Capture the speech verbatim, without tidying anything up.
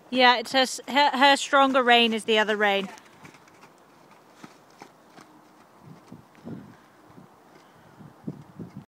Yeah, it's her, her, her stronger rain is the other rain.